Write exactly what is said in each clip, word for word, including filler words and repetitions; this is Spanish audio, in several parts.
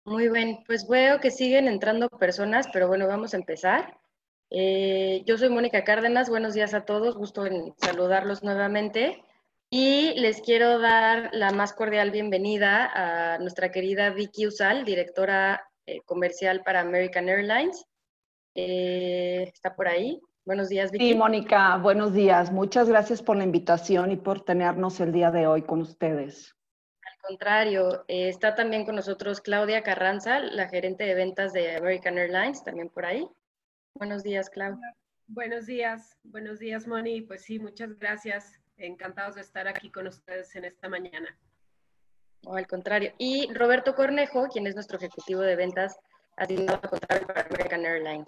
Muy bien, pues veo que siguen entrando personas, pero bueno, vamos a empezar. Eh, yo soy Mónica Cárdenas, buenos días a todos, gusto en saludarlos nuevamente y les quiero dar la más cordial bienvenida a nuestra querida Vicky Usal, directora eh, comercial para American Airlines. Eh, ¿está por ahí? Buenos días, Sí, Vicky. Mónica, buenos días. Muchas gracias por la invitación y por tenernos el día de hoy con ustedes. Al contrario, eh, está también con nosotros Claudia Carranza, la gerente de ventas de American Airlines, también por ahí. Buenos días, Clau. Hola. Buenos días, buenos días, Moni. Pues sí, muchas gracias. Encantados de estar aquí con ustedes en esta mañana. No, al contrario. Y Roberto Cornejo, quien es nuestro ejecutivo de ventas asignado a contable para American Airlines.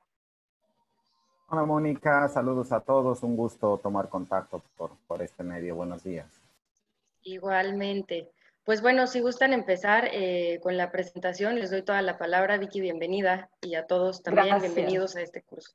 Hola Mónica, saludos a todos, un gusto tomar contacto por, por este medio. Buenos días. Igualmente. Pues bueno, si gustan empezar eh, con la presentación, les doy toda la palabra. Vicky, bienvenida. Y a todos también, Gracias. bienvenidos a este curso.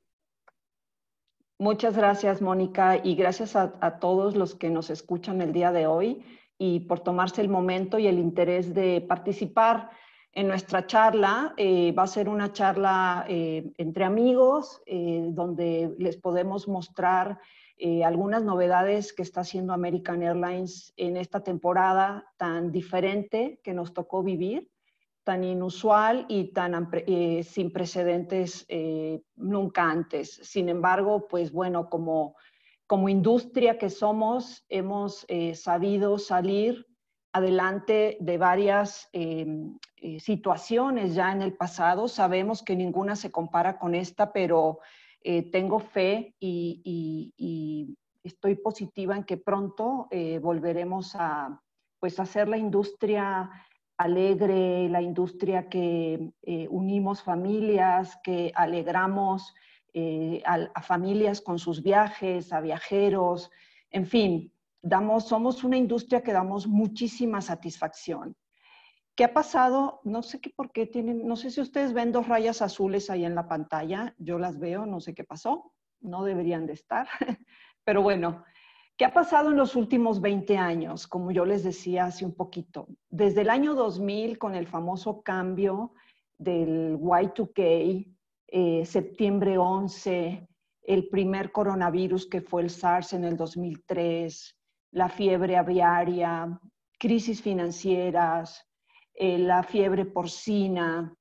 Muchas gracias, Mónica, y gracias a, a todos los que nos escuchan el día de hoy y por tomarse el momento y el interés de participar en nuestra charla. Eh, va a ser una charla eh, entre amigos, eh, donde les podemos mostrar eh, algunas novedades que está haciendo American Airlines en esta temporada tan diferente que nos tocó vivir, tan inusual y tan eh, sin precedentes eh, nunca antes. Sin embargo, pues bueno, como, como industria que somos, hemos eh, sabido salir adelante de varias eh, eh, situaciones ya en el pasado. Sabemos que ninguna se compara con esta, pero eh, tengo fe y, y, y, estoy positiva en que pronto eh, volveremos a pues, hacer la industria alegre, la industria que eh, unimos familias, que alegramos eh, a, a familias con sus viajes, a viajeros, en fin, damos, somos una industria que damos muchísima satisfacción. ¿Qué ha pasado? No sé qué por qué tienen, no sé si ustedes ven dos rayas azules ahí en la pantalla, yo las veo, no sé qué pasó, no deberían de estar, pero bueno, ¿qué ha pasado en los últimos veinte años? Como yo les decía hace un poquito, desde el año dos mil con el famoso cambio del Y dos K, eh, septiembre once, el primer coronavirus que fue el SARS en el dos mil tres, la fiebre aviaria, crisis financieras, eh, la fiebre porcina,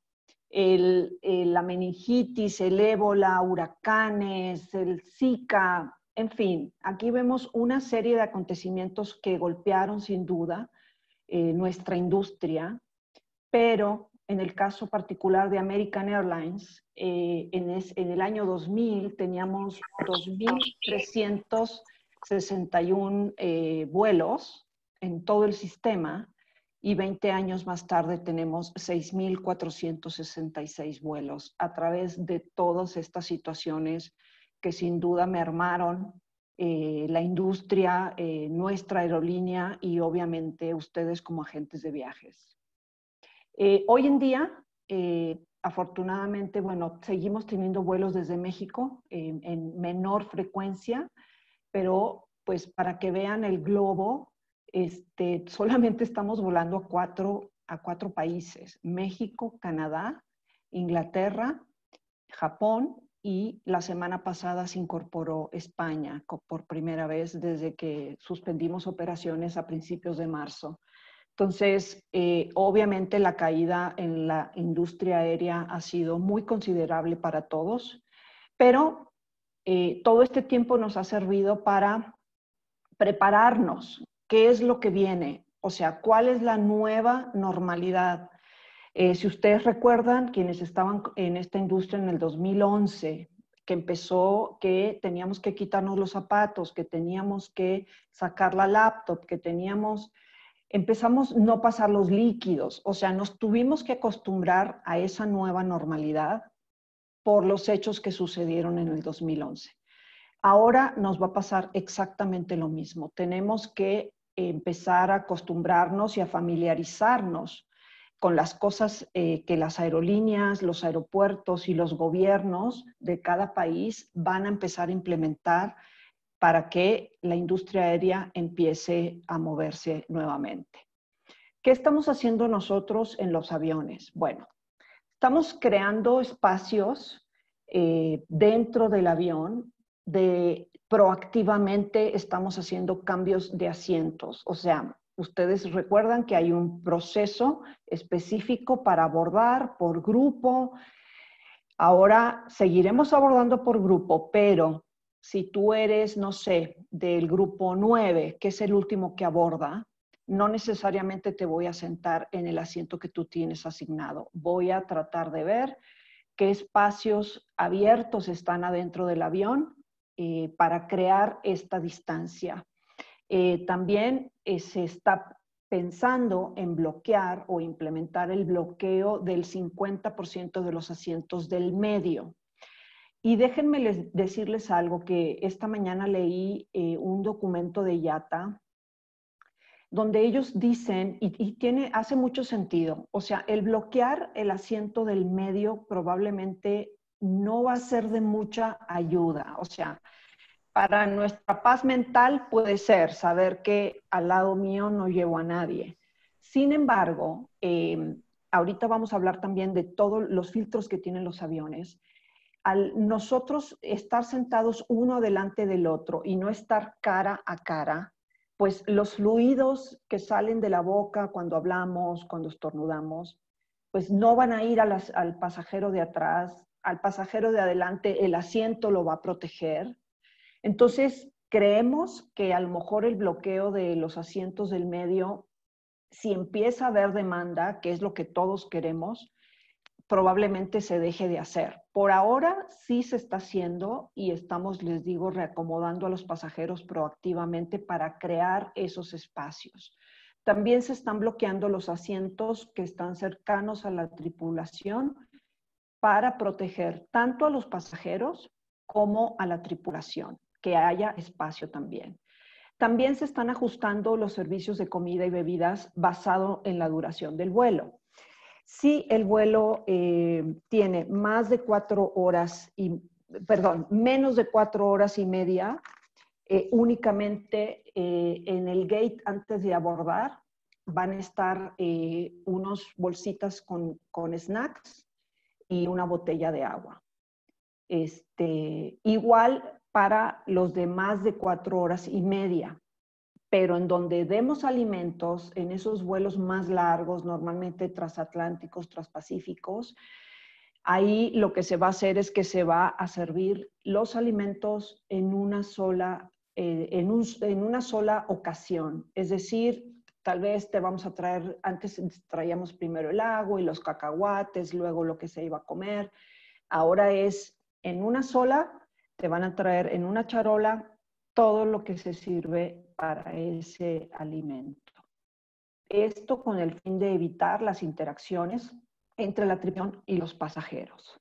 el, el, la meningitis, el ébola, huracanes, el Zika, en fin, aquí vemos una serie de acontecimientos que golpearon sin duda eh, nuestra industria, pero en el caso particular de American Airlines, eh, en, es, en el año dos mil teníamos dos mil trescientos sesenta y uno eh, vuelos en todo el sistema, y veinte años más tarde tenemos seis mil cuatrocientos sesenta y seis vuelos a través de todas estas situaciones que sin duda mermaron eh, la industria, eh, nuestra aerolínea y obviamente ustedes como agentes de viajes. Eh, hoy en día, eh, afortunadamente, bueno, seguimos teniendo vuelos desde México eh, en menor frecuencia, pero pues para que vean el globo, este, solamente estamos volando a cuatro, a cuatro países: México, Canadá, Inglaterra, Japón, y la semana pasada se incorporó España por primera vez desde que suspendimos operaciones a principios de marzo. Entonces, eh, obviamente la caída en la industria aérea ha sido muy considerable para todos, pero eh, todo este tiempo nos ha servido para prepararnos. ¿Qué es lo que viene? O sea, ¿cuál es la nueva normalidad? Eh, si ustedes recuerdan, quienes estaban en esta industria en el dos mil once, que empezó que teníamos que quitarnos los zapatos, que teníamos que sacar la laptop, que teníamos, empezamos no pasar los líquidos, o sea, nos tuvimos que acostumbrar a esa nueva normalidad por los hechos que sucedieron en el dos mil once. Ahora nos va a pasar exactamente lo mismo. Tenemos que empezar a acostumbrarnos y a familiarizarnos con las cosas eh, que las aerolíneas, los aeropuertos y los gobiernos de cada país van a empezar a implementar para que la industria aérea empiece a moverse nuevamente. ¿qué estamos haciendo nosotros en los aviones? Bueno, estamos creando espacios eh, dentro del avión, de proactivamente estamos haciendo cambios de asientos. O sea, ustedes recuerdan que hay un proceso específico para abordar por grupo. Ahora seguiremos abordando por grupo, pero si tú eres, no sé, del grupo nueve, que es el último que aborda, no necesariamente te voy a sentar en el asiento que tú tienes asignado. Voy a tratar de ver qué espacios abiertos están adentro del avión eh, para crear esta distancia. Eh, también eh, se está pensando en bloquear o implementar el bloqueo del cincuenta por ciento de los asientos del medio. Y déjenme les, decirles algo, que esta mañana leí eh, un documento de I A T A donde ellos dicen, y, y tiene, hace mucho sentido, o sea, el bloquear el asiento del medio probablemente no va a ser de mucha ayuda. O sea, para nuestra paz mental puede ser saber que al lado mío no llevo a nadie. Sin embargo, eh, ahorita vamos a hablar también de todos los filtros que tienen los aviones. Al nosotros estar sentados uno delante del otro y no estar cara a cara, pues los fluidos que salen de la boca cuando hablamos, cuando estornudamos, pues no van a ir a las, al pasajero de atrás, al pasajero de adelante el asiento lo va a proteger. Entonces, creemos que a lo mejor el bloqueo de los asientos del medio, si empieza a haber demanda, que es lo que todos queremos, probablemente se deje de hacer. Por ahora sí se está haciendo y estamos, les digo, reacomodando a los pasajeros proactivamente para crear esos espacios. También se están bloqueando los asientos que están cercanos a la tripulación para proteger tanto a los pasajeros como a la tripulación, que haya espacio también. También se están ajustando los servicios de comida y bebidas basado en la duración del vuelo. Si el vuelo eh, tiene más de cuatro horas y, perdón, menos de cuatro horas y media, eh, únicamente eh, en el gate antes de abordar van a estar eh, unos bolsitas con, con snacks y una botella de agua. Este, igual para los de más de cuatro horas y media. Pero en donde demos alimentos, en esos vuelos más largos, normalmente transatlánticos, transpacíficos, ahí lo que se va a hacer es que se va a servir los alimentos en una sola, eh, en, un, en una sola ocasión. Es decir, tal vez te vamos a traer, antes traíamos primero el agua y los cacahuates, luego lo que se iba a comer. Ahora es en una sola, te van a traer en una charola todo lo que se sirve para ese alimento. Esto con el fin de evitar las interacciones entre la tripulación y los pasajeros.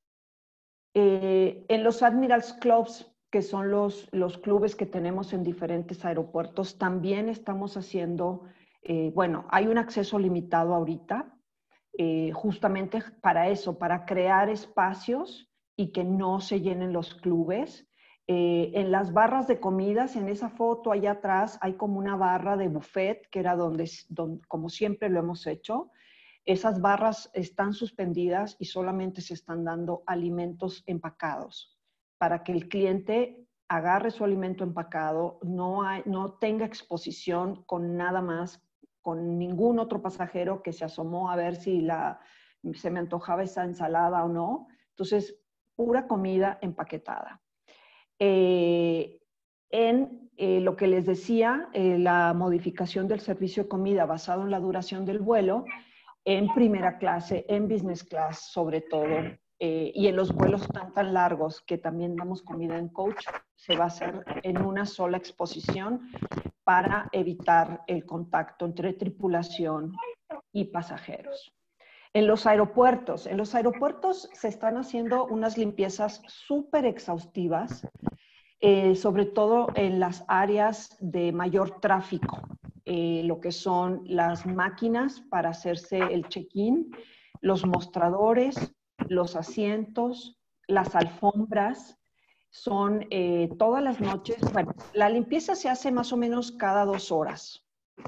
Eh, en los Admirals Clubs, que son los, los clubes que tenemos en diferentes aeropuertos, también estamos haciendo, eh, bueno, hay un acceso limitado ahorita, eh, justamente para eso, para crear espacios y que no se llenen los clubes. Eh, en las barras de comidas, en esa foto allá atrás, hay como una barra de buffet, que era donde, donde, como siempre lo hemos hecho. Esas barras están suspendidas y solamente se están dando alimentos empacados para que el cliente agarre su alimento empacado, no, hay, no tenga exposición con nada más, con ningún otro pasajero que se asomó a ver si la, se me antojaba esa ensalada o no. Entonces, pura comida empaquetada. Eh, en eh, lo que les decía, eh, la modificación del servicio de comida basado en la duración del vuelo, en primera clase, en business class sobre todo, eh, y en los vuelos tan tan largos que también damos comida en coach, se va a hacer en una sola exposición para evitar el contacto entre tripulación y pasajeros. En los aeropuertos, en los aeropuertos se están haciendo unas limpiezas súper exhaustivas, eh, sobre todo en las áreas de mayor tráfico, eh, lo que son las máquinas para hacerse el check-in, los mostradores, los asientos, las alfombras. Son eh, todas las noches, bueno, la limpieza se hace más o menos cada dos horas.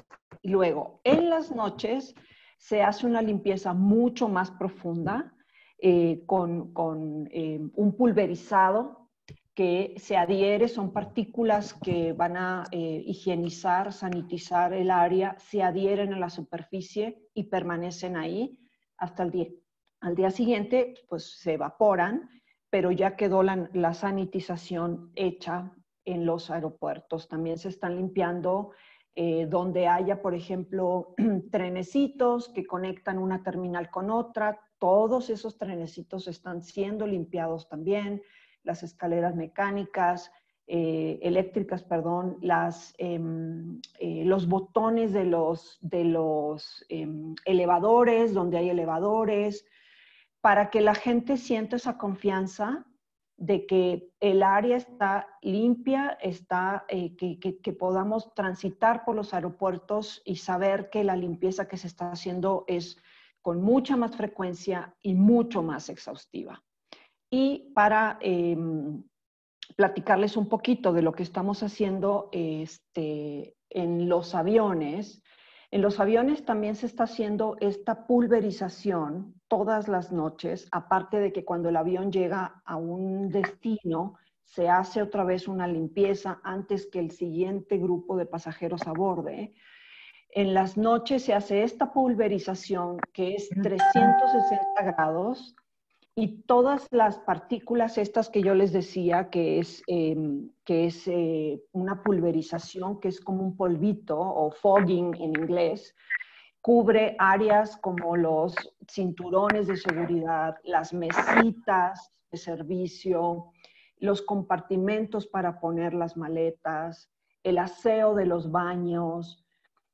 Y luego, en las noches se hace una limpieza mucho más profunda eh, con, con eh, un pulverizado que se adhiere, son partículas que van a eh, higienizar, sanitizar el área, se adhieren a la superficie y permanecen ahí hasta el día. Al día siguiente, pues se evaporan, pero ya quedó la, la sanitización hecha en los aeropuertos. También se están limpiando eh, donde haya, por ejemplo, trenecitos que conectan una terminal con otra. Todos esos trenecitos están siendo limpiados también. Las escaleras mecánicas, eh, eléctricas, perdón, las, eh, eh, los botones de los, de los eh, elevadores, donde hay elevadores, para que la gente sienta esa confianza de que el área está limpia, está, eh, que, que, que podamos transitar por los aeropuertos y saber que la limpieza que se está haciendo es con mucha más frecuencia y mucho más exhaustiva. Y para eh, platicarles un poquito de lo que estamos haciendo este, en los aviones, en los aviones también se está haciendo esta pulverización todas las noches, aparte de que cuando el avión llega a un destino, se hace otra vez una limpieza antes que el siguiente grupo de pasajeros aborde. En las noches se hace esta pulverización que es trescientos sesenta grados, y todas las partículas estas que yo les decía, que es, eh, que es eh, una pulverización, que es como un polvito o fogging en inglés, cubre áreas como los cinturones de seguridad, las mesitas de servicio, los compartimentos para poner las maletas, el aseo de los baños.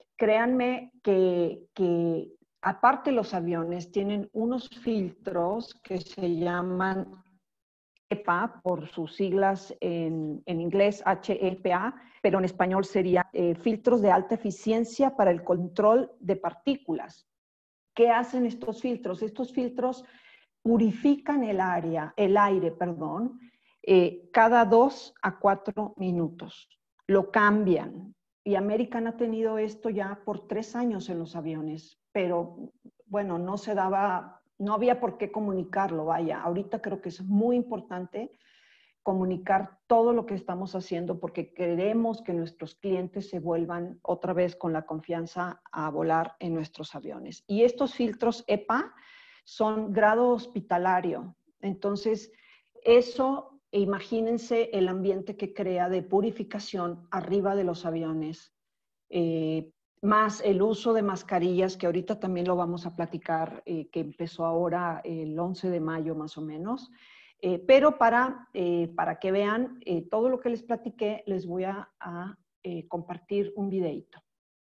Créanme que, que aparte los aviones tienen unos filtros que se llaman E P A, por sus siglas en, en inglés H E P A, pero en español sería eh, filtros de alta eficiencia para el control de partículas. ¿Qué hacen estos filtros? Estos filtros purifican el, área, el aire, perdón, eh, cada dos a cuatro minutos. Lo cambian. Y American ha tenido esto ya por tres años en los aviones, pero bueno, no se daba, no había por qué comunicarlo, vaya. Ahorita creo que es muy importante comunicar todo lo que estamos haciendo porque queremos que nuestros clientes se vuelvan otra vez con la confianza a volar en nuestros aviones. Y estos filtros E P A son grado hospitalario. Entonces, eso... E imagínense el ambiente que crea de purificación arriba de los aviones, eh, más el uso de mascarillas, que ahorita también lo vamos a platicar, eh, que empezó ahora el once de mayo más o menos. Eh, pero para, eh, para que vean eh, todo lo que les platiqué, les voy a, a eh, compartir un videíto.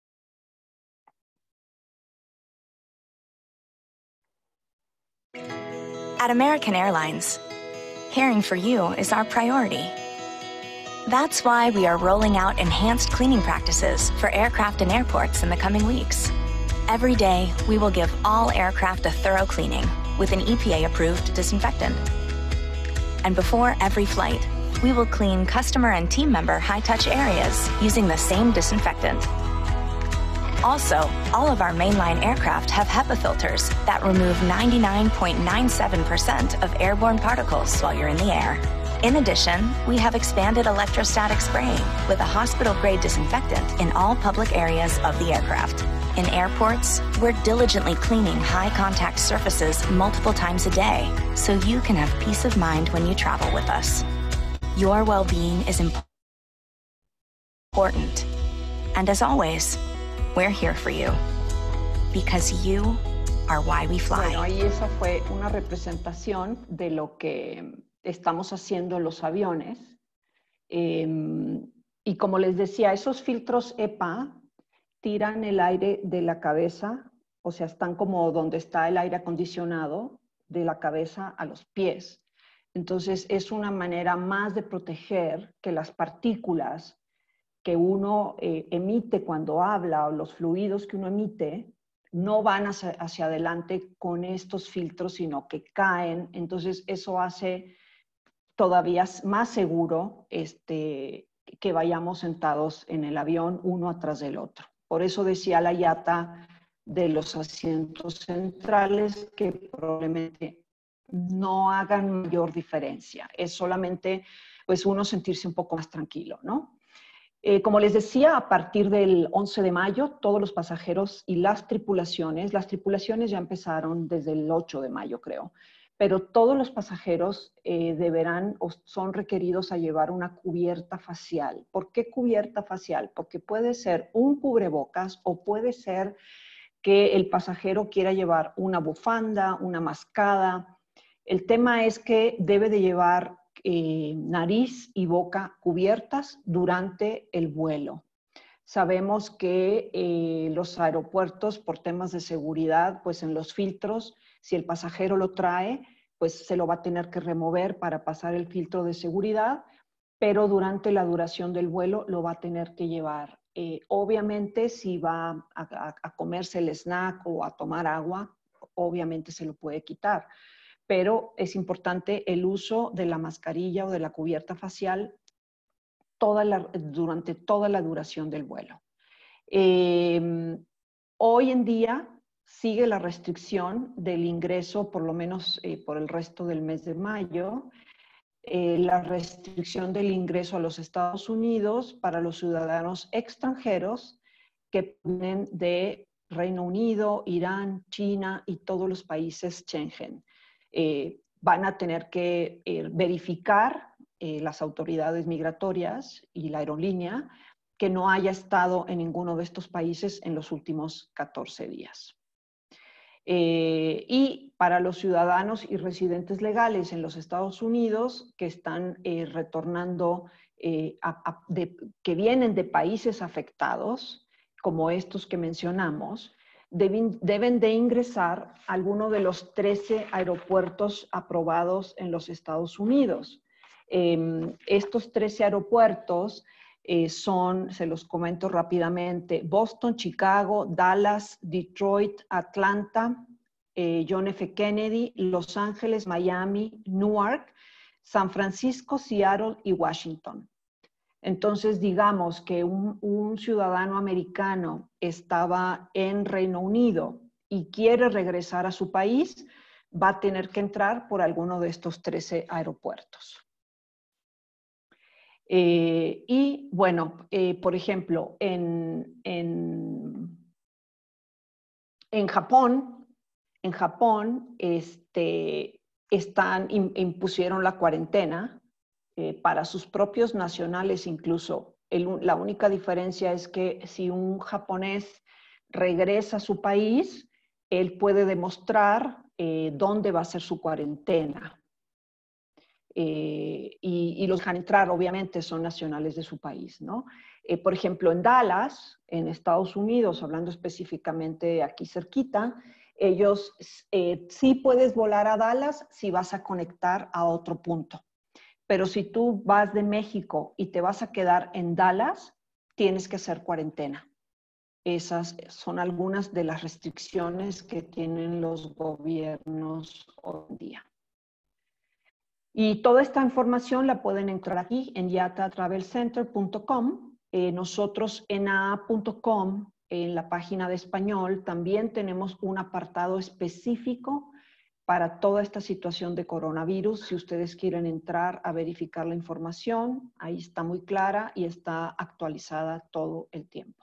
At American Airlines, caring for you is our priority. That's why we are rolling out enhanced cleaning practices for aircraft and airports in the coming weeks. Every day, we will give all aircraft a thorough cleaning with an E P A-approved disinfectant. And before every flight, we will clean customer and team member high-touch areas using the same disinfectant. Also, all of our mainline aircraft have HEPA filters that remove ninety-nine point nine seven percent of airborne particles while you're in the air. In addition, we have expanded electrostatic spraying with a hospital-grade disinfectant in all public areas of the aircraft. In airports, we're diligently cleaning high-contact surfaces multiple times a day so you can have peace of mind when you travel with us. Your well-being is important. And as always, we're here for you, because you are why we fly. Bueno, ahí esa fue una representación de lo que estamos haciendo en los aviones. Eh, y como les decía, esos filtros E P A tiran el aire de la cabeza, o sea, están como donde está el aire acondicionado, de la cabeza a los pies. Entonces, es una manera más de proteger que las partículas que uno eh, emite cuando habla o los fluidos que uno emite no van hacia, hacia adelante con estos filtros, sino que caen. Entonces, eso hace todavía más seguro este, que vayamos sentados en el avión uno atrás del otro. Por eso decía la I A T A de los asientos centrales que probablemente no hagan mayor diferencia. Es solamente pues uno sentirse un poco más tranquilo, ¿no? Eh, como les decía, a partir del once de mayo, todos los pasajeros y las tripulaciones, las tripulaciones ya empezaron desde el ocho de mayo, creo, pero todos los pasajeros eh, deberán o son requeridos a llevar una cubierta facial. ¿Por qué cubierta facial? Porque puede ser un cubrebocas o puede ser que el pasajero quiera llevar una bufanda, una mascada. El tema es que debe de llevar eh, nariz y boca cubiertas durante el vuelo. Sabemos que eh, los aeropuertos, por temas de seguridad, pues en los filtros, si el pasajero lo trae, pues se lo va a tener que remover para pasar el filtro de seguridad, pero durante la duración del vuelo lo va a tener que llevar. Eh, obviamente, si va a, a, a comerse el snack o a tomar agua, obviamente se lo puede quitar. Pero es importante el uso de la mascarilla o de la cubierta facial toda la, durante toda la duración del vuelo. Eh, hoy en día sigue la restricción del ingreso, por lo menos eh, por el resto del mes de mayo, eh, la restricción del ingreso a los Estados Unidos para los ciudadanos extranjeros que vienen de Reino Unido, Irán, China y todos los países Schengen. Eh, van a tener que eh, verificar eh, las autoridades migratorias y la aerolínea que no haya estado en ninguno de estos países en los últimos catorce días. Eh, y para los ciudadanos y residentes legales en los Estados Unidos que están eh, retornando, eh, a, a, de, que vienen de países afectados, como estos que mencionamos, deben, deben de ingresar a alguno de los trece aeropuertos aprobados en los Estados Unidos. Eh, estos trece aeropuertos eh, son, se los comento rápidamente, Boston, Chicago, Dallas, Detroit, Atlanta, eh, John F. Kennedy, Los Ángeles, Miami, Newark, San Francisco, Seattle y Washington. Entonces, digamos que un, un ciudadano americano estaba en Reino Unido y quiere regresar a su país, va a tener que entrar por alguno de estos trece aeropuertos. Eh, y bueno, eh, por ejemplo, en, en, en Japón, en Japón este, están, impusieron la cuarentena eh, para sus propios nacionales incluso. El, la única diferencia es que si un japonés regresa a su país, él puede demostrar eh, dónde va a ser su cuarentena. Eh, y, y los dejan entrar, obviamente, son nacionales de su país, ¿no? Eh, por ejemplo, en Dallas, en Estados Unidos, hablando específicamente aquí cerquita, ellos eh, sí puedes volar a Dallas si vas a conectar a otro punto. Pero si tú vas de México y te vas a quedar en Dallas, tienes que hacer cuarentena. Esas son algunas de las restricciones que tienen los gobiernos hoy en día. Y toda esta información la pueden encontrar aquí en yata travel center punto com. Eh, nosotros en a a punto com, en la página de español, también tenemos un apartado específico para toda esta situación de coronavirus. Si ustedes quieren entrar a verificar la información, ahí está muy clara y está actualizada todo el tiempo.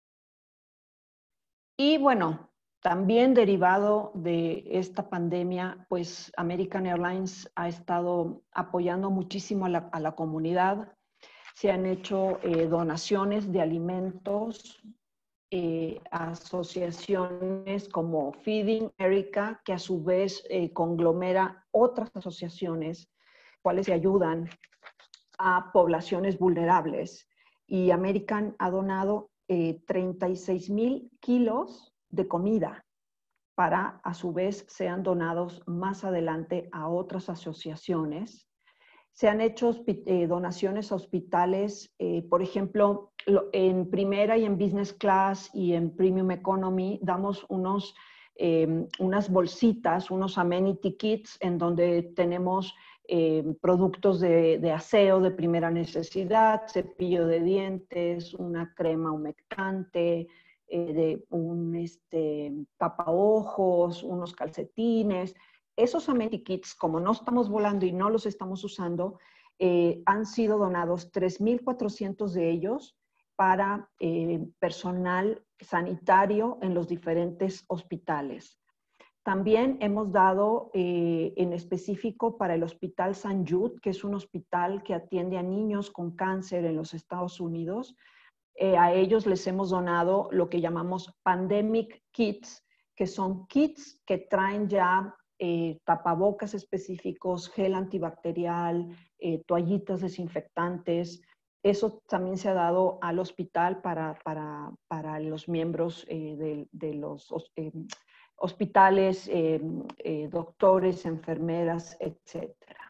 Y bueno, también derivado de esta pandemia, pues American Airlines ha estado apoyando muchísimo a la, a la comunidad. Se han hecho eh, donaciones de alimentos eh, a asociaciones como Feeding America, que a su vez eh, conglomera otras asociaciones, cuales se ayudan a poblaciones vulnerables. Y American ha donado eh, treinta y seis mil kilos de comida para, a su vez, sean donados más adelante a otras asociaciones. Se han hecho eh, donaciones a hospitales, eh, por ejemplo, lo, en primera y en business class y en premium economy damos unos, eh, unas bolsitas, unos amenity kits en donde tenemos eh, productos de, de aseo de primera necesidad, cepillo de dientes, una crema humectante, eh, de un este, tapaojos, unos calcetines. Esos amenity kits, como no estamos volando y no los estamos usando, eh, han sido donados tres mil cuatrocientos de ellos para eh, personal sanitario en los diferentes hospitales. También hemos dado eh, en específico para el Hospital Saint Jude, que es un hospital que atiende a niños con cáncer en los Estados Unidos. Eh, a ellos les hemos donado lo que llamamos Pandemic Kits, que son kits que traen ya eh, tapabocas específicos, gel antibacterial, eh, toallitas desinfectantes. Eso también se ha dado al hospital para, para, para los miembros eh, de, de los eh, hospitales, eh, eh, doctores, enfermeras, etcétera.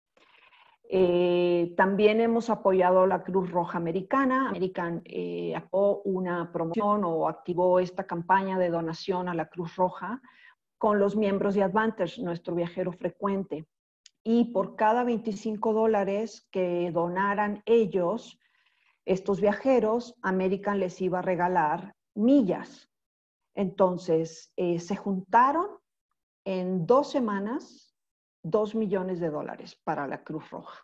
Eh, también hemos apoyado a la Cruz Roja Americana. American eh, activó una promoción o activó esta campaña de donación a la Cruz Roja con los miembros de Advantage, nuestro viajero frecuente. Y por cada veinticinco dólares que donaran ellos, estos viajeros, American les iba a regalar millas. Entonces, eh, se juntaron en dos semanas dos millones de dólares para la Cruz Roja.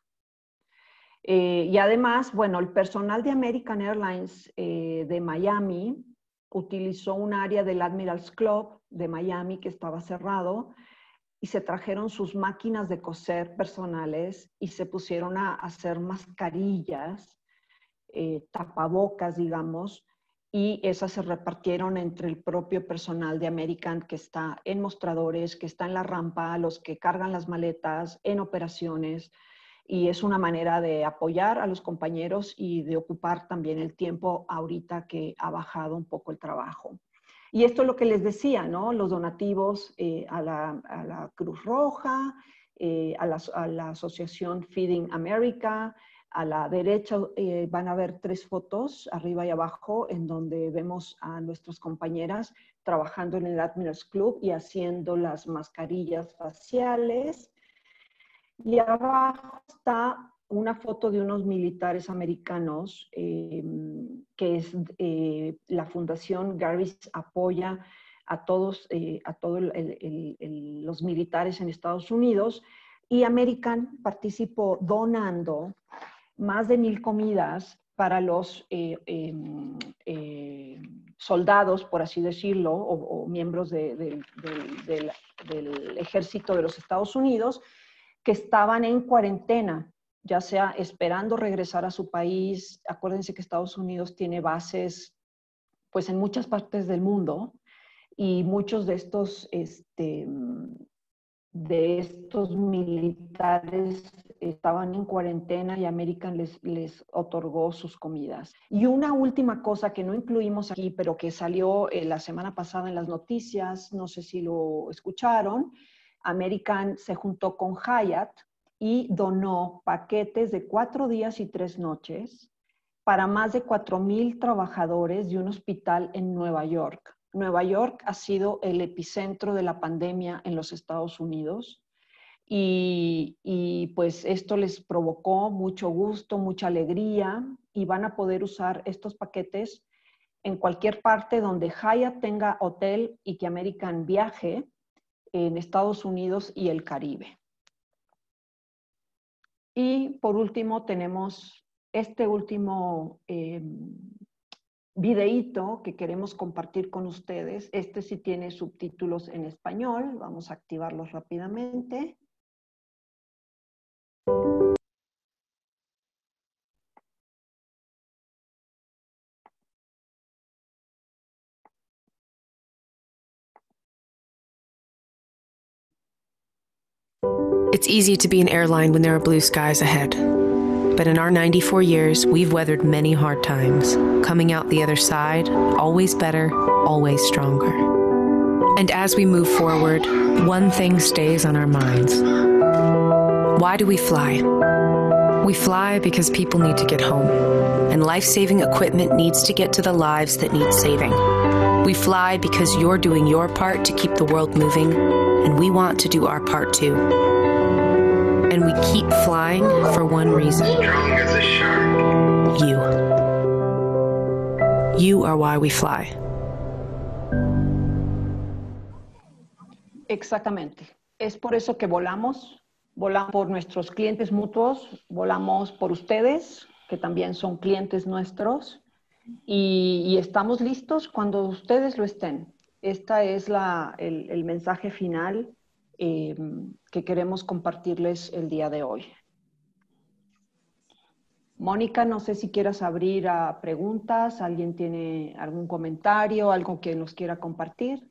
Eh, y además, bueno, el personal de American Airlines eh, de Miami utilizó un área del Admirals Club de Miami que estaba cerrado y se trajeron sus máquinas de coser personales y se pusieron a hacer mascarillas, eh, tapabocas, digamos, y esas se repartieron entre el propio personal de American que está en mostradores, que está en la rampa, los que cargan las maletas, en operaciones, y es una manera de apoyar a los compañeros y de ocupar también el tiempo ahorita que ha bajado un poco el trabajo. Y esto es lo que les decía, ¿no? Los donativos eh, a, la, a la Cruz Roja, eh, a, la, a la asociación Feeding America. A la derecha eh, van a ver tres fotos, arriba y abajo, en donde vemos a nuestras compañeras trabajando en el Admirals Club y haciendo las mascarillas faciales. Y abajo está una foto de unos militares americanos eh, que es eh, la Fundación Garvis apoya a todos, eh, a todos el, el, el, los militares en Estados Unidos, y American participó donando más de mil comidas para los eh, eh, eh, soldados, por así decirlo, o, o miembros de, de, de, de, del ejército de los Estados Unidos que estaban en cuarentena, ya sea esperando regresar a su país. Acuérdense que Estados Unidos tiene bases pues, en muchas partes del mundo, y muchos de estos, este, de estos militares estaban en cuarentena y American les, les otorgó sus comidas. Y una última cosa que no incluimos aquí, pero que salió eh, la semana pasada en las noticias, no sé si lo escucharon, American se juntó con Hyatt y donó paquetes de cuatro días y tres noches para más de cuatro mil trabajadores de un hospital en Nueva York. Nueva York ha sido el epicentro de la pandemia en los Estados Unidos y, y pues esto les provocó mucho gusto, mucha alegría, y van a poder usar estos paquetes en cualquier parte donde Hyatt tenga hotel y que American viaje en Estados Unidos y el Caribe. Y por último tenemos este último eh, videíto que queremos compartir con ustedes. Este sí tiene subtítulos en español. Vamos a activarlos rápidamente. It's easy to be an airline when there are blue skies ahead. But in our ninety-four years, we've weathered many hard times, coming out the other side, always better, always stronger. And as we move forward, one thing stays on our minds. Why do we fly? We fly because people need to get home, and life-saving equipment needs to get to the lives that need saving. We fly because you're doing your part to keep the world moving, and we want to do our part too. And we keep flying for one reason. Strong as a shark. You. You are why we fly. Exactamente. Es por eso que volamos. Volamos por nuestros clientes mutuos, volamos por ustedes, que también son clientes nuestros, y, y estamos listos cuando ustedes lo estén. Este es la, el, el mensaje final eh, que queremos compartirles el día de hoy. Mónica, no sé si quieras abrir a preguntas, ¿alguien tiene algún comentario, algo que nos quiera compartir?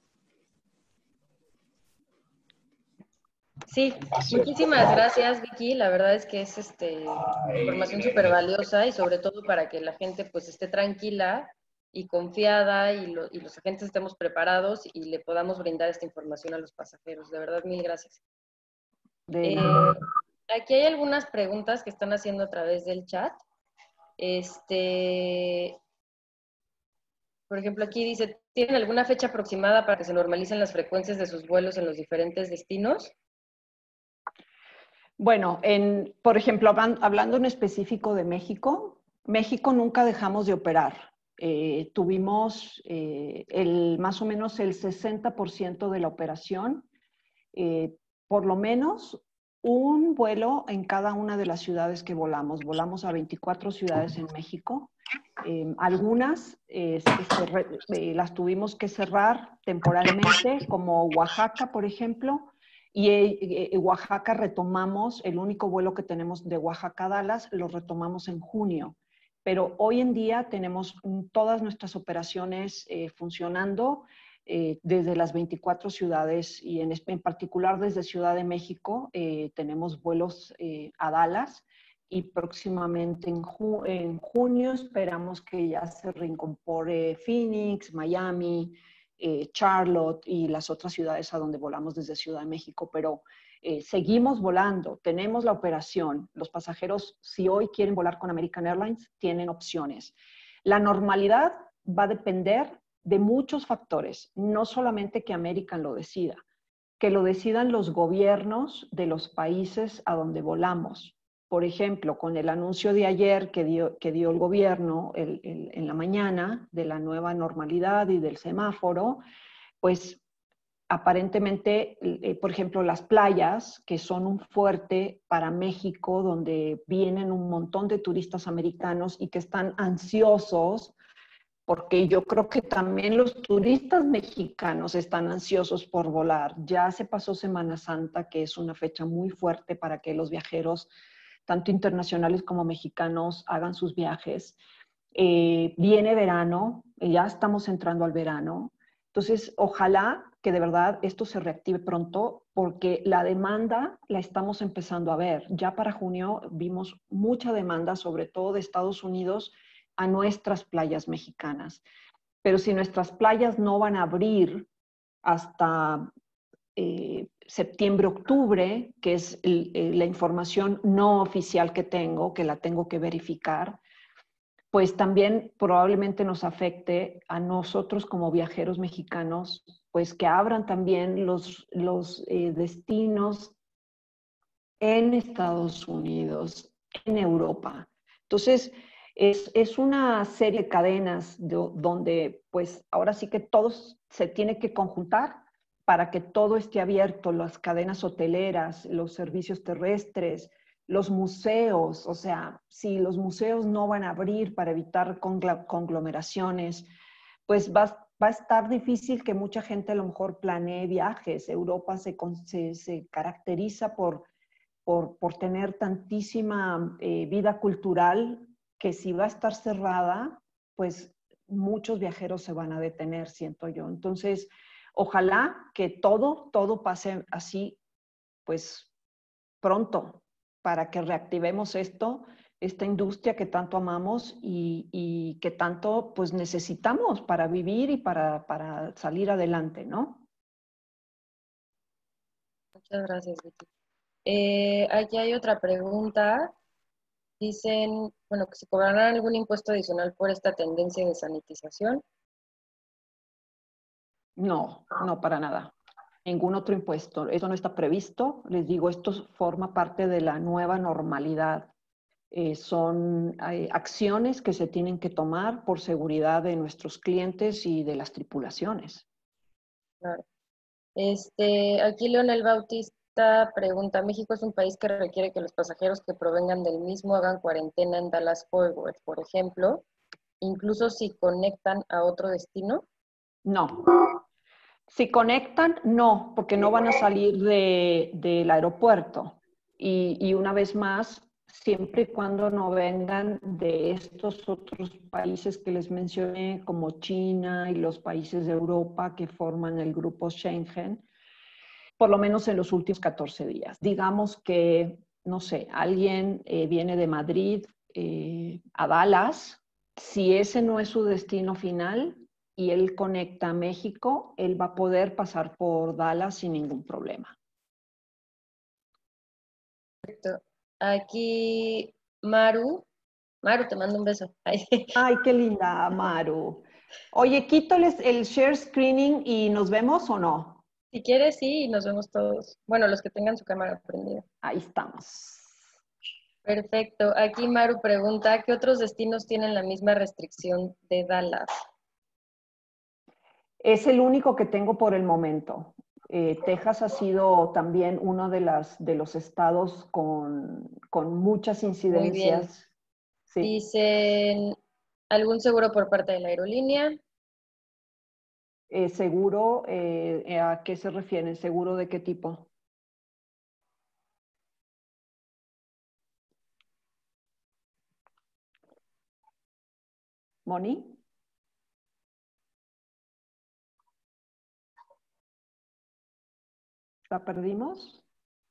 Sí, muchísimas gracias, Vicky. La verdad es que es este, información súper valiosa y sobre todo para que la gente pues esté tranquila y confiada y, lo, y los agentes estemos preparados y le podamos brindar esta información a los pasajeros. De verdad, mil gracias. De Eh, nada. aquí hay algunas preguntas que están haciendo a través del chat. Este, por ejemplo, aquí dice, ¿tienen alguna fecha aproximada para que se normalicen las frecuencias de sus vuelos en los diferentes destinos? Bueno, en, por ejemplo, hablando en específico de México, México nunca dejamos de operar. Eh, tuvimos eh, el, más o menos el sesenta por ciento de la operación, eh, por lo menos un vuelo en cada una de las ciudades que volamos. Volamos a veinticuatro ciudades en México. Eh, algunas eh, se, eh, las tuvimos que cerrar temporalmente, como Oaxaca, por ejemplo. Y eh, eh, Oaxaca retomamos, el único vuelo que tenemos de Oaxaca a Dallas, lo retomamos en junio. Pero hoy en día tenemos todas nuestras operaciones eh, funcionando eh, desde las veinticuatro ciudades y en, en particular desde Ciudad de México eh, tenemos vuelos eh, a Dallas y próximamente en, ju en junio esperamos que ya se reincorpore Phoenix, Miami, Eh, Charlotte y las otras ciudades a donde volamos desde Ciudad de México, pero eh, seguimos volando, tenemos la operación. Los pasajeros, si hoy quieren volar con American Airlines, tienen opciones. La normalidad va a depender de muchos factores, no solamente que American lo decida, que lo decidan los gobiernos de los países a donde volamos. Por ejemplo, con el anuncio de ayer que dio, que dio el gobierno el, el, en la mañana de la nueva normalidad y del semáforo, pues aparentemente, eh, por ejemplo, las playas, que son un fuerte para México, donde vienen un montón de turistas americanos y que están ansiosos, porque yo creo que también los turistas mexicanos están ansiosos por volar. Ya se pasó Semana Santa, que es una fecha muy fuerte para que los viajeros tanto internacionales como mexicanos, hagan sus viajes. Eh, viene verano, ya estamos entrando al verano. Entonces, ojalá que de verdad esto se reactive pronto, porque la demanda la estamos empezando a ver. Ya para junio vimos mucha demanda, sobre todo de Estados Unidos, a nuestras playas mexicanas. Pero si nuestras playas no van a abrir hasta Eh, septiembre, octubre, que es el, eh, la información no oficial que tengo, que la tengo que verificar, pues también probablemente nos afecte a nosotros como viajeros mexicanos, pues que abran también los, los eh, destinos en Estados Unidos, en Europa. Entonces, es, es una serie de cadenas de, donde pues ahora sí que todos se tiene que conjuntar para que todo esté abierto, las cadenas hoteleras, los servicios terrestres, los museos. O sea, si los museos no van a abrir para evitar conglomeraciones, pues va, va a estar difícil que mucha gente a lo mejor planee viajes. Europa se, se, se caracteriza por, por, por tener tantísima eh, vida cultural que si va a estar cerrada, pues muchos viajeros se van a detener, siento yo. Entonces, ojalá que todo, todo pase así, pues pronto, para que reactivemos esto, esta industria que tanto amamos y, y que tanto pues necesitamos para vivir y para, para salir adelante, ¿no? Muchas gracias, Vicky. Eh, aquí hay otra pregunta. Dicen, bueno, que se cobrará algún impuesto adicional por esta tendencia de sanitización. No, no para nada. Ningún otro impuesto. Eso no está previsto. Les digo, esto forma parte de la nueva normalidad. Eh, son eh, acciones que se tienen que tomar por seguridad de nuestros clientes y de las tripulaciones. Claro. Este, aquí Leonel Bautista pregunta, ¿México es un país que requiere que los pasajeros que provengan del mismo hagan cuarentena en Dallas Fort Worth, por ejemplo, incluso si conectan a otro destino? No. Si conectan, no, porque no van a salir de, del aeropuerto. Y, y una vez más, siempre y cuando no vengan de estos otros países que les mencioné, como China y los países de Europa que forman el grupo Schengen, por lo menos en los últimos catorce días. Digamos que, no sé, alguien eh, viene de Madrid eh, a Dallas, si ese no es su destino final y él conecta a México, él va a poder pasar por Dallas sin ningún problema. Perfecto. Aquí Maru, Maru, te mando un beso. Ay. Ay, qué linda, Maru. Oye, quítales el share screening y nos vemos o no. Si quieres, sí, y nos vemos todos. Bueno, los que tengan su cámara prendida. Ahí estamos. Perfecto. Aquí Maru pregunta, ¿qué otros destinos tienen la misma restricción de Dallas? Es el único que tengo por el momento. Eh, Texas ha sido también uno de, las, de los estados con, con muchas incidencias. Muy bien. Sí. Dicen, ¿algún seguro por parte de la aerolínea? Eh, ¿Seguro? Eh, ¿A qué se refieren? ¿Seguro de qué tipo? ¿Moni? ¿La perdimos?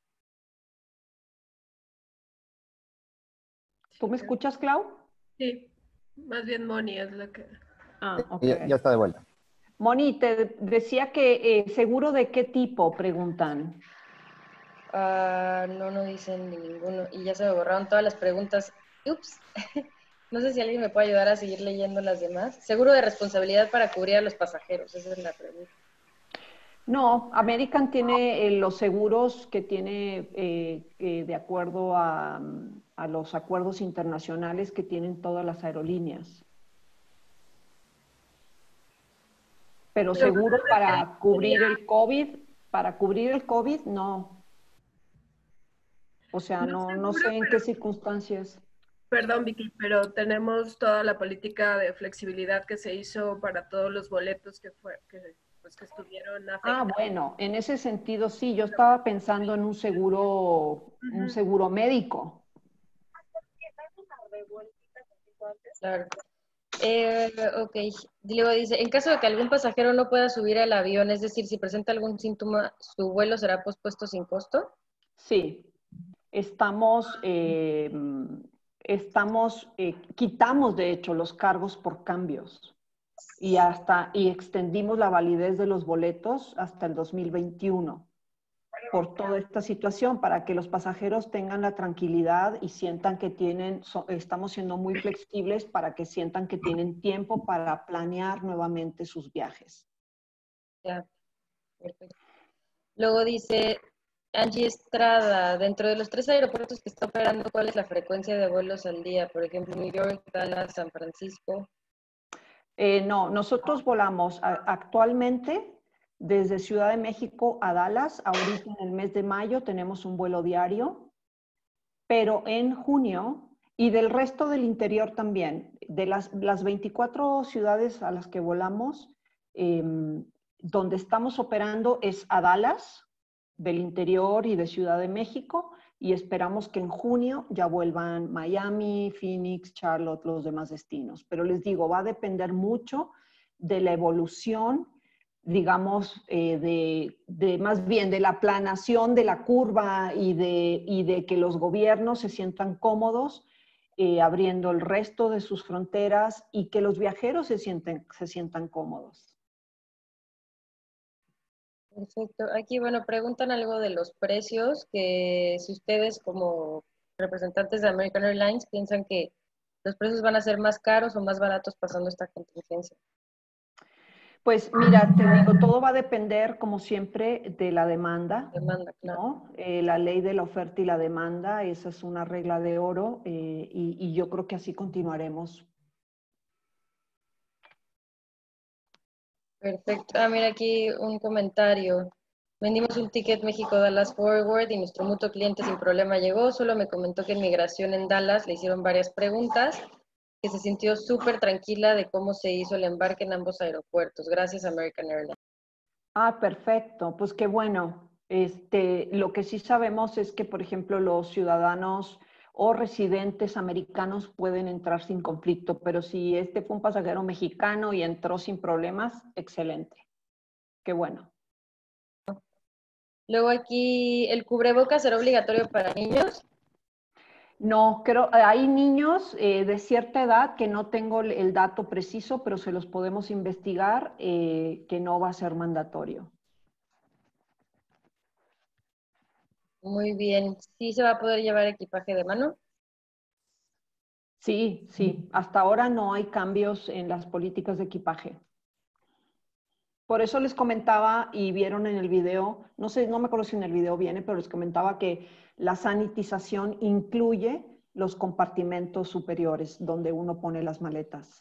¿Tú me escuchas, Clau? Sí, más bien Moni es la que... Ah, ok. Ya, ya está de vuelta. Moni, te decía que eh, ¿seguro de qué tipo? Preguntan. Ah, no, no dicen ni ninguno. Y ya se me borraron todas las preguntas. Ups. No sé si alguien me puede ayudar a seguir leyendo las demás. Seguro de responsabilidad para cubrir a los pasajeros. Esa es la pregunta. No, American tiene eh, los seguros que tiene eh, eh, de acuerdo a, a los acuerdos internacionales que tienen todas las aerolíneas. Pero seguro para cubrir el COVID, para cubrir el COVID, no. O sea, no, no sé en qué circunstancias. Perdón, Vicky, pero tenemos toda la política de flexibilidad que se hizo para todos los boletos que, fue, que, pues, que estuvieron afectados. Ah, bueno, en ese sentido sí, yo estaba pensando en un seguro, un seguro médico. Claro. Eh, ok. Luego dice, en caso de que algún pasajero no pueda subir al avión, es decir, si presenta algún síntoma, ¿su vuelo será pospuesto sin costo? Sí, estamos, eh, estamos eh, quitamos de hecho los cargos por cambios y, hasta, y extendimos la validez de los boletos hasta el dos mil veintiuno por toda esta situación, para que los pasajeros tengan la tranquilidad y sientan que tienen, so, estamos siendo muy flexibles para que sientan que tienen tiempo para planear nuevamente sus viajes. Ya, perfecto. Luego dice Angie Estrada, dentro de los tres aeropuertos que está operando, ¿cuál es la frecuencia de vuelos al día? Por ejemplo, New York, Dallas, San Francisco. Eh, no, nosotros volamos a, actualmente desde Ciudad de México a Dallas. Ahorita en el mes de mayo tenemos un vuelo diario, pero en junio y del resto del interior también, de las, las veinticuatro ciudades a las que volamos, eh, donde estamos operando es a Dallas, del interior y de Ciudad de México, y esperamos que en junio ya vuelvan Miami, Phoenix, Charlotte, los demás destinos. Pero les digo, va a depender mucho de la evolución, digamos, eh, de, de más bien de la planación de la curva y de, y de que los gobiernos se sientan cómodos eh, abriendo el resto de sus fronteras y que los viajeros se, sienten, se sientan cómodos. Perfecto. Aquí, bueno, preguntan algo de los precios, que si ustedes como representantes de American Airlines piensan que los precios van a ser más caros o más baratos pasando esta contingencia. Pues mira, te digo, todo va a depender, como siempre, de la demanda. Demanda, claro. ¿No? Eh, la ley de la oferta y la demanda, esa es una regla de oro eh, y, y yo creo que así continuaremos. Perfecto. Ah, mira aquí un comentario. Vendimos un ticket México-Dallas Forward y nuestro mutuo cliente sin problema llegó. Solo me comentó que en migración en Dallas le hicieron varias preguntas, que se sintió súper tranquila de cómo se hizo el embarque en ambos aeropuertos. Gracias, American Airlines. Ah, perfecto. Pues qué bueno. Este, lo que sí sabemos es que, por ejemplo, los ciudadanos o residentes americanos pueden entrar sin conflicto, pero si este fue un pasajero mexicano y entró sin problemas, excelente. Qué bueno. Luego aquí, ¿el cubrebocas será obligatorio para niños? No, creo, hay niños eh, de cierta edad que no tengo el, el dato preciso, pero se los podemos investigar, eh, que no va a ser mandatorio. Muy bien. ¿Sí se va a poder llevar equipaje de mano? Sí, sí. Hasta ahora no hay cambios en las políticas de equipaje. Por eso les comentaba y vieron en el video, no sé, no me acuerdo si en el video viene, pero les comentaba que la sanitización incluye los compartimentos superiores donde uno pone las maletas.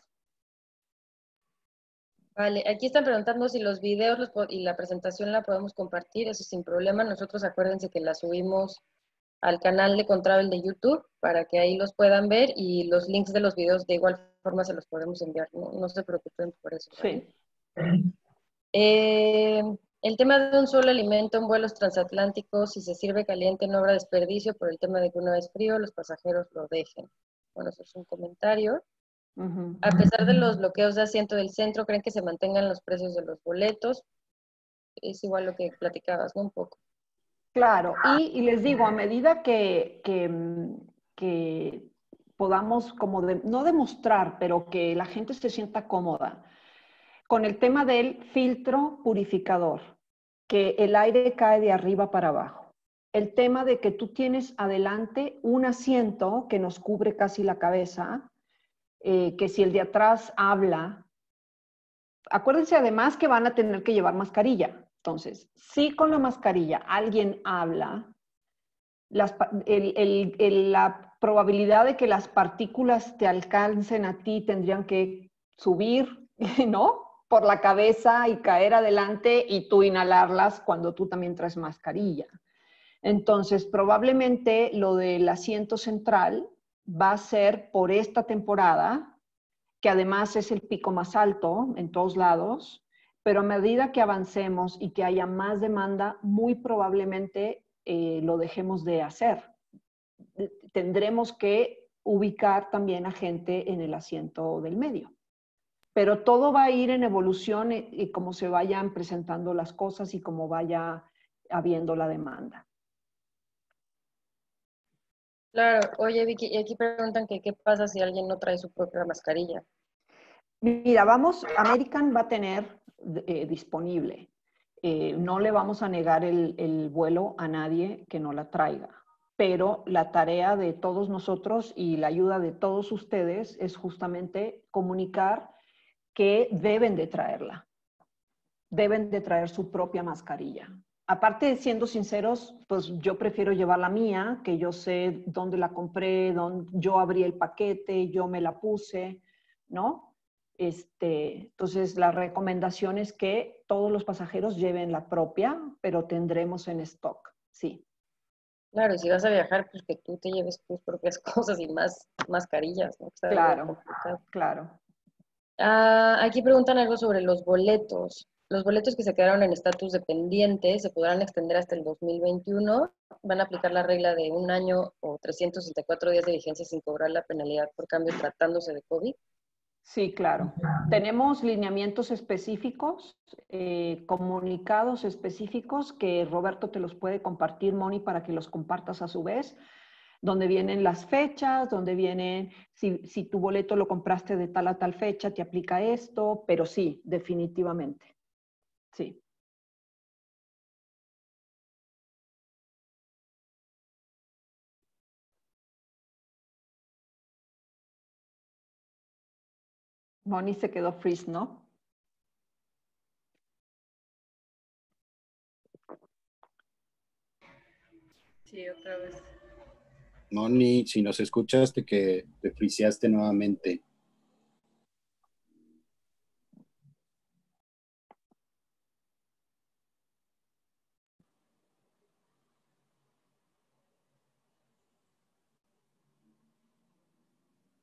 Vale, aquí están preguntando si los videos los y la presentación la podemos compartir, eso sin problema. Nosotros acuérdense que la subimos al canal de Contravel de YouTube para que ahí los puedan ver y los links de los videos de igual forma se los podemos enviar. No, no se preocupen por eso. ¿Vale? Sí. Eh, el tema de un solo alimento en vuelos transatlánticos, si se sirve caliente no habrá desperdicio por el tema de que una vez frío los pasajeros lo dejen. Bueno, eso es un comentario. Uh-huh. A pesar de los bloqueos de asiento del centro, ¿creen que se mantengan los precios de los boletos? Es igual lo que platicabas, ¿no? Un poco. Claro, y, y les digo, a medida que, que, que podamos como de, no demostrar, pero que la gente se sienta cómoda, con el tema del filtro purificador, que el aire cae de arriba para abajo. El tema de que tú tienes adelante un asiento que nos cubre casi la cabeza, eh, que si el de atrás habla, acuérdense además que van a tener que llevar mascarilla. Entonces, si con la mascarilla alguien habla, las, el, el, el, la probabilidad de que las partículas te alcancen a ti tendrían que subir, ¿no? Por la cabeza y caer adelante y tú inhalarlas cuando tú también traes mascarilla. Entonces, probablemente lo del asiento central va a ser por esta temporada, que además es el pico más alto en todos lados, pero a medida que avancemos y que haya más demanda, muy probablemente eh, lo dejemos de hacer. Tendremos que ubicar también a gente en el asiento del medio. Pero todo va a ir en evolución y, y como se vayan presentando las cosas y como vaya habiendo la demanda. Claro, oye Vicky, y aquí preguntan que qué pasa si alguien no trae su propia mascarilla. Mira, vamos, American va a tener eh, disponible. Eh, no le vamos a negar el, el vuelo a nadie que no la traiga, pero la tarea de todos nosotros y la ayuda de todos ustedes es justamente comunicar que deben de traerla. Deben de traer su propia mascarilla. Aparte, siendo sinceros, pues yo prefiero llevar la mía, que yo sé dónde la compré, dónde yo abrí el paquete, yo me la puse, ¿no? Este, entonces, la recomendación es que todos los pasajeros lleven la propia, pero tendremos en stock, sí. Claro, y si vas a viajar, pues que tú te lleves tus propias cosas y más mascarillas, ¿no? Está Claro, claro. Ah, aquí preguntan algo sobre los boletos. Los boletos que se quedaron en estatus de pendiente se podrán extender hasta el dos mil veintiuno. Van a aplicar la regla de un año o trescientos sesenta y cuatro días de vigencia sin cobrar la penalidad por cambio tratándose de COVID. Sí, claro. Tenemos lineamientos específicos, eh, comunicados específicos que Roberto te los puede compartir, Moni, para que los compartas a su vez, donde vienen las fechas, donde vienen, si, si tu boleto lo compraste de tal a tal fecha, te aplica esto, pero sí, definitivamente. Sí. Moni se quedó freeze, ¿no? Sí, otra vez. Moni, si nos escuchaste que te friseaste nuevamente.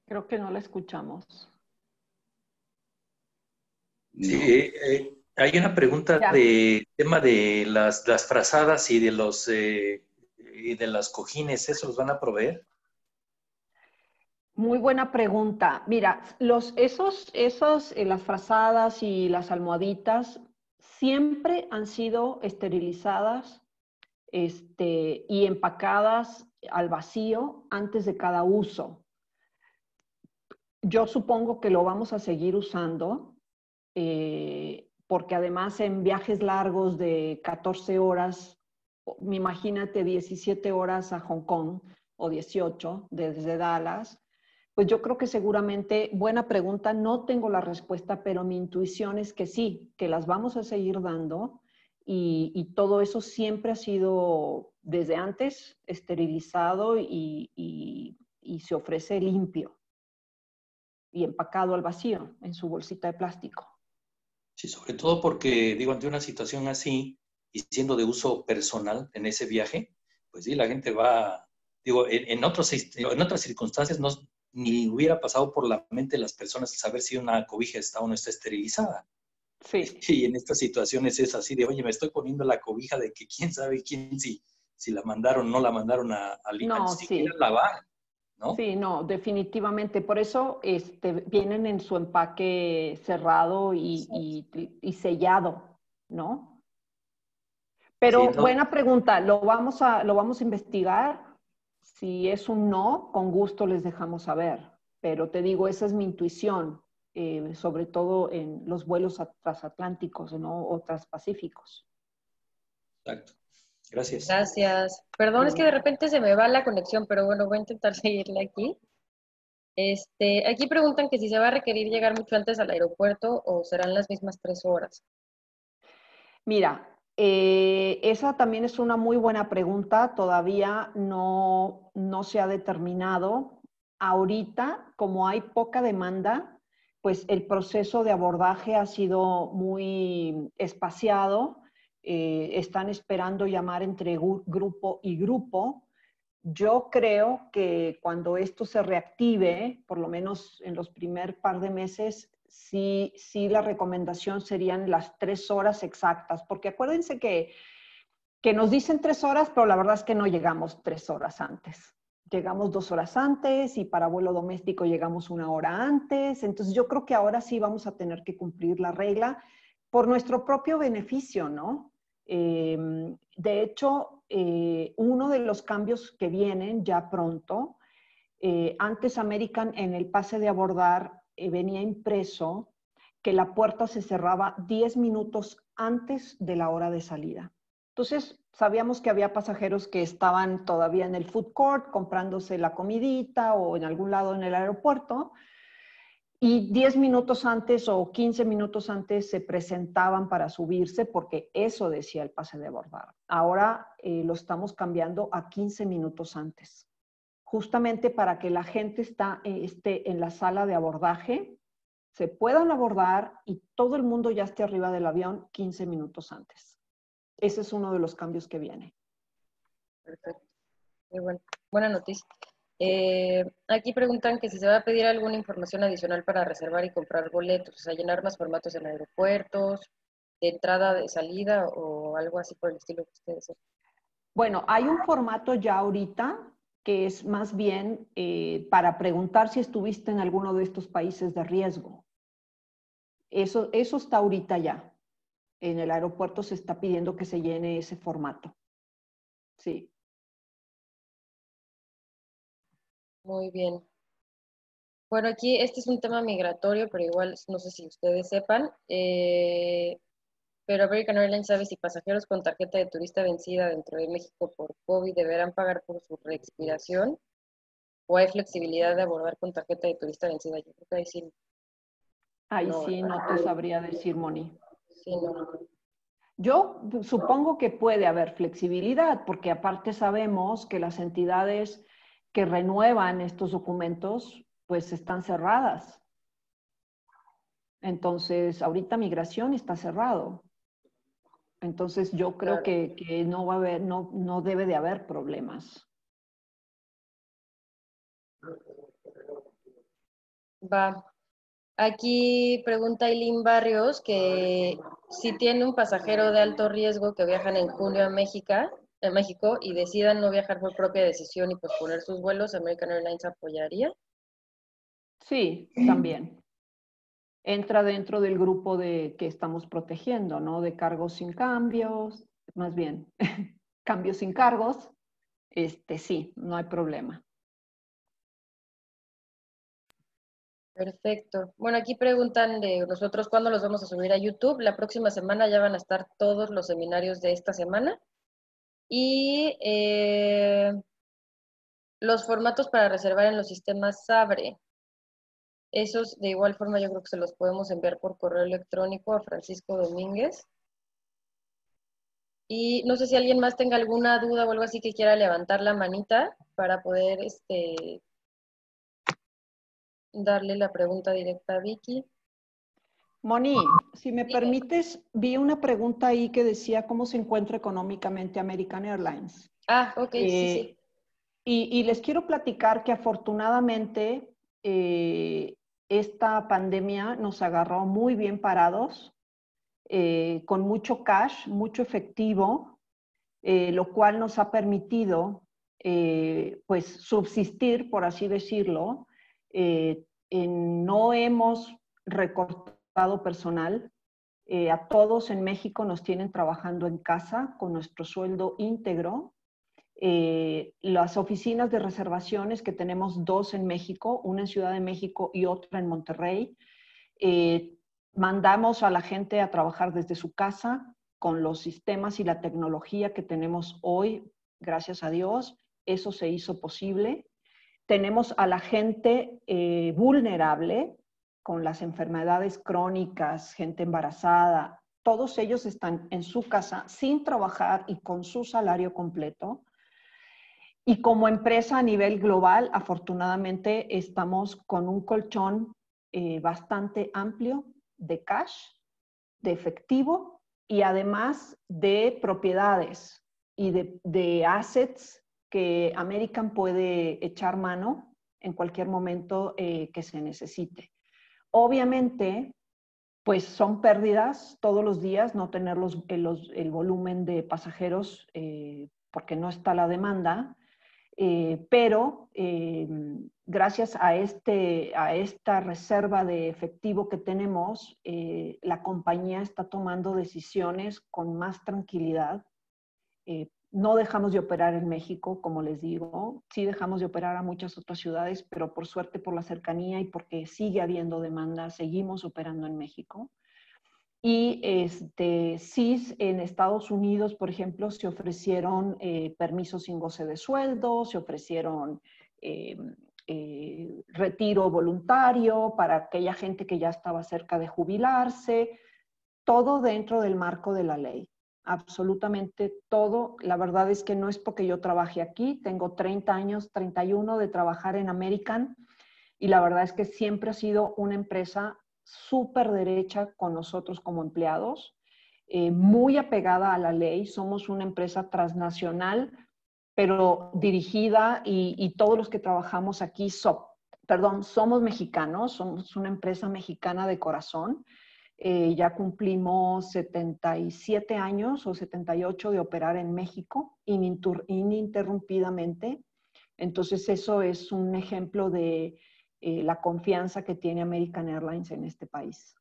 Creo que no la escuchamos. Sí, eh, eh, hay una pregunta Ya. de tema de las, las frazadas y de los eh, y de las cojines, ¿eso los van a proveer? Muy buena pregunta. Mira, los, esos, esos, eh, las frazadas y las almohaditas siempre han sido esterilizadas este, y empacadas al vacío antes de cada uso. Yo supongo que lo vamos a seguir usando, eh, porque además en viajes largos de catorce horas, imagínate diecisiete horas a Hong Kong o dieciocho desde Dallas, pues yo creo que seguramente, buena pregunta, no tengo la respuesta, pero mi intuición es que sí, que las vamos a seguir dando y, y todo eso siempre ha sido desde antes esterilizado y, y, y se ofrece limpio y empacado al vacío en su bolsita de plástico. Sí, sobre todo porque, digo, ante una situación así y siendo de uso personal en ese viaje, pues sí, la gente va, digo, en, en, otros, en otras circunstancias no, ni hubiera pasado por la mente de las personas saber si una cobija está o no está esterilizada. Sí. Y en estas situaciones es así de, oye, me estoy poniendo la cobija de que quién sabe quién, si, si la mandaron o no la mandaron a, a, no, a sí. lavar, ¿no? Sí, no, definitivamente. Por eso este, vienen en su empaque cerrado y, y, y sellado, ¿no? Pero Sí, no. buena pregunta, lo vamos, a, lo vamos a investigar. Si es un no, con gusto les dejamos saber. Pero te digo, esa es mi intuición, eh, sobre todo en los vuelos transatlánticos, ¿no? O transpacíficos. Exacto. Gracias. Gracias. Perdón, es que de repente se me va la conexión, pero bueno, voy a intentar seguirle aquí. Este, aquí preguntan que si se va a requerir llegar mucho antes al aeropuerto o serán las mismas tres horas. Mira, eh, esa también es una muy buena pregunta. Todavía no, no se ha determinado. Ahorita, como hay poca demanda, pues el proceso de abordaje ha sido muy espaciado. Eh, están esperando llamar entre grupo y grupo. Yo creo que cuando esto se reactive, por lo menos en los primer par de meses, sí, sí la recomendación serían las tres horas exactas, porque acuérdense que, que nos dicen tres horas, pero la verdad es que no llegamos tres horas antes. Llegamos dos horas antes y para vuelo doméstico llegamos una hora antes. Entonces yo creo que ahora sí vamos a tener que cumplir la regla por nuestro propio beneficio, ¿no? Eh, de hecho, eh, uno de los cambios que vienen ya pronto, eh, antes American en el pase de abordar eh, venía impreso que la puerta se cerraba diez minutos antes de la hora de salida. Entonces, sabíamos que había pasajeros que estaban todavía en el food court comprándose la comidita o en algún lado en el aeropuerto, y diez minutos antes o quince minutos antes se presentaban para subirse porque eso decía el pase de abordar. Ahora eh, lo estamos cambiando a quince minutos antes, justamente para que la gente está, eh, esté en la sala de abordaje, se puedan abordar y todo el mundo ya esté arriba del avión quince minutos antes. Ese es uno de los cambios que viene. Perfecto. Muy bueno. Buena noticia. Eh, aquí preguntan que si se va a pedir alguna información adicional para reservar y comprar boletos, o sea, llenar más formatos en aeropuertos, de entrada, de salida o algo así por el estilo que ustedes sepan. Bueno, hay un formato ya ahorita que es más bien eh, para preguntar si estuviste en alguno de estos países de riesgo. Eso, eso está ahorita ya. En el aeropuerto se está pidiendo que se llene ese formato. Sí. Muy bien. Bueno, aquí este es un tema migratorio, pero igual no sé si ustedes sepan, eh, pero American Airlines sabe si pasajeros con tarjeta de turista vencida dentro de México por COVID deberán pagar por su reexpiración o hay flexibilidad de abordar con tarjeta de turista vencida. Yo creo que ahí sí. Ahí No, sí no te sabría decir, Moni. Sí, no. Yo supongo que puede haber flexibilidad, porque aparte sabemos que las entidades que renuevan estos documentos, pues están cerradas. Entonces, ahorita migración está cerrado. Entonces, yo creo Claro. que, que no va a haber, no, no debe de haber problemas. Va. Aquí pregunta Eileen Barrios que si tiene un pasajero de alto riesgo que viajan en junio a México, a México y decidan no viajar por propia decisión y posponer sus vuelos, ¿American Airlines apoyaría? Sí, también. Entra dentro del grupo de que estamos protegiendo, ¿no? De cargos sin cambios, más bien, cambios sin cargos. Este, sí, no hay problema. Perfecto. Bueno, aquí preguntan de nosotros cuándo los vamos a subir a YouTube. La próxima semana ya van a estar todos los seminarios de esta semana. Y eh, los formatos para reservar en los sistemas Sabre. Esos, de igual forma, yo creo que se los podemos enviar por correo electrónico a Francisco Domínguez. Y no sé si alguien más tenga alguna duda o algo así que quiera levantar la manita para poder este, darle la pregunta directa a Vicky. Moni, si me permites, vi una pregunta ahí que decía cómo se encuentra económicamente American Airlines. Ah, ok, eh, sí, sí. Y, y les quiero platicar que afortunadamente eh, esta pandemia nos agarró muy bien parados, eh, con mucho cash, mucho efectivo, eh, lo cual nos ha permitido eh, pues subsistir, por así decirlo. Eh, en, no hemos recortado personal. Eh, a todos en México nos tienen trabajando en casa con nuestro sueldo íntegro. Eh, las oficinas de reservaciones, que tenemos dos en México, una en Ciudad de México y otra en Monterrey, eh, mandamos a la gente a trabajar desde su casa con los sistemas y la tecnología que tenemos hoy, gracias a Dios, eso se hizo posible. Tenemos a la gente eh, vulnerable con las enfermedades crónicas, gente embarazada, todos ellos están en su casa sin trabajar y con su salario completo. Y como empresa a nivel global, afortunadamente estamos con un colchón eh, bastante amplio de cash, de efectivo y además de propiedades y de, de assets que American puede echar mano en cualquier momento eh, que se necesite. Obviamente, pues son pérdidas todos los días no tener los, el, los, el volumen de pasajeros eh, porque no está la demanda. Eh, pero eh, gracias a, este, a esta reserva de efectivo que tenemos, eh, la compañía está tomando decisiones con más tranquilidad. Eh, no dejamos de operar en México, como les digo. Sí dejamos de operar a muchas otras ciudades, pero por suerte, por la cercanía y porque sigue habiendo demanda, seguimos operando en México. Y este, sí, en Estados Unidos, por ejemplo, se ofrecieron eh, permisos sin goce de sueldo, se ofrecieron eh, eh, retiro voluntario para aquella gente que ya estaba cerca de jubilarse, todo dentro del marco de la ley, absolutamente todo. La verdad es que no es porque yo trabaje aquí, tengo treinta años, treinta y uno de trabajar en American, y la verdad es que siempre ha sido una empresa súper derecha con nosotros como empleados, eh, muy apegada a la ley. Somos una empresa transnacional, pero dirigida y, y todos los que trabajamos aquí, so, perdón, somos mexicanos, somos una empresa mexicana de corazón. Eh, ya cumplimos setenta y siete años o setenta y ocho de operar en México ininterrumpidamente. Entonces eso es un ejemplo de Eh, la confianza que tiene American Airlines en este país.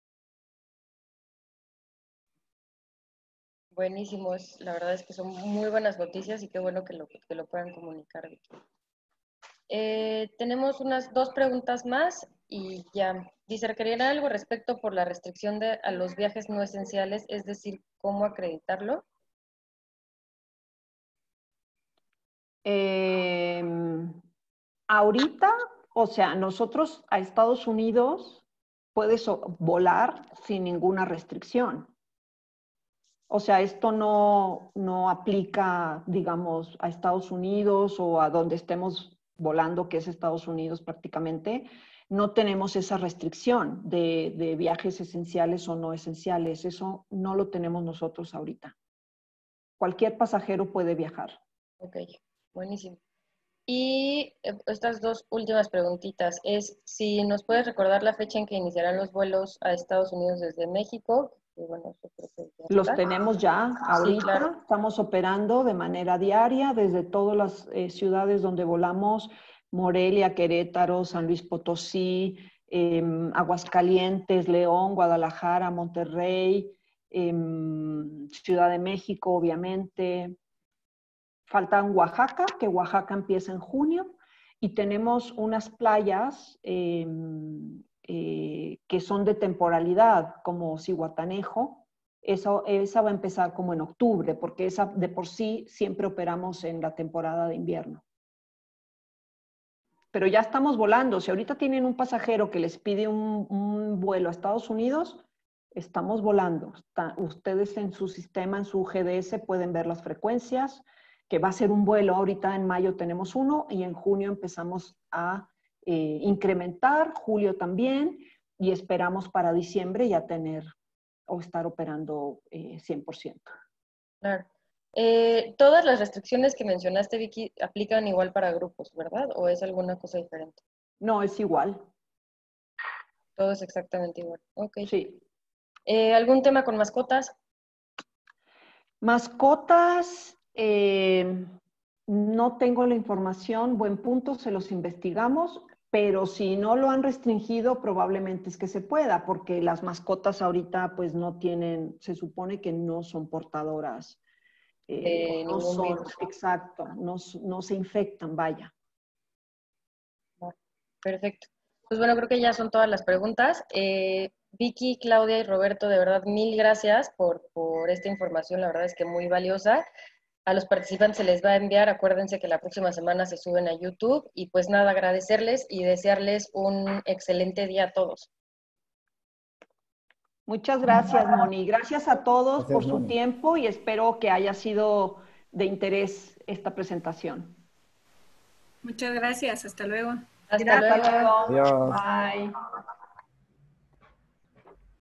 Buenísimo, es, la verdad es que son muy buenas noticias y qué bueno que lo, que lo puedan comunicar, Vicky. Eh, tenemos unas dos preguntas más y ya. Dice, ¿requerirá algo respecto por la restricción de, a los viajes no esenciales, es decir, cómo acreditarlo? Eh, ahorita, o sea, nosotros a Estados Unidos puedes volar sin ninguna restricción. O sea, esto no, no aplica, digamos, a Estados Unidos o a donde estemos volando, que es Estados Unidos prácticamente. No tenemos esa restricción de, de viajes esenciales o no esenciales. Eso no lo tenemos nosotros ahorita. Cualquier pasajero puede viajar. Ok, buenísimo. Y eh, estas dos últimas preguntitas es si nos puedes recordar la fecha en que iniciarán los vuelos a Estados Unidos desde México. Y bueno, eso creo que ya Los está. tenemos ya ahorita, Sí, claro. Estamos operando de manera diaria desde todas las eh, ciudades donde volamos, Morelia, Querétaro, San Luis Potosí, eh, Aguascalientes, León, Guadalajara, Monterrey, eh, Ciudad de México, obviamente. Faltan Oaxaca, que Oaxaca empieza en junio, y tenemos unas playas eh, eh, que son de temporalidad, como Zihuatanejo. Eso, esa va a empezar como en octubre, porque esa de por sí siempre operamos en la temporada de invierno. Pero ya estamos volando. Si ahorita tienen un pasajero que les pide un, un vuelo a Estados Unidos, estamos volando. Está, ustedes en su sistema, en su G D S, pueden ver las frecuencias, que va a ser un vuelo. Ahorita en mayo tenemos uno y en junio empezamos a eh, incrementar, julio también, y esperamos para diciembre ya tener o estar operando eh, cien por ciento. Claro. Eh, todas las restricciones que mencionaste, Vicky, aplican igual para grupos, ¿verdad? ¿O es alguna cosa diferente? No, es igual. Todo es exactamente igual. Ok. Sí. Eh, ¿algún tema con mascotas? Mascotas, eh, no tengo la información, buen punto, se los investigamos, pero si no lo han restringido, probablemente es que se pueda, porque las mascotas ahorita pues no tienen, se supone que no son portadoras. Eh, Eh, no ningún son, virus. exacto, no, no se infectan, vaya. Perfecto. Pues bueno, creo que ya son todas las preguntas. Eh, Vicky, Claudia y Roberto, de verdad, mil gracias por, por esta información, la verdad es que muy valiosa. A los participantes se les va a enviar, acuérdense que la próxima semana se suben a YouTube y pues nada, agradecerles y desearles un excelente día a todos. Muchas gracias, Moni. Gracias a todos Gracias, por su Moni. tiempo y espero que haya sido de interés esta presentación. Muchas gracias, hasta luego. Hasta Gracias, luego. luego. Adiós. Bye.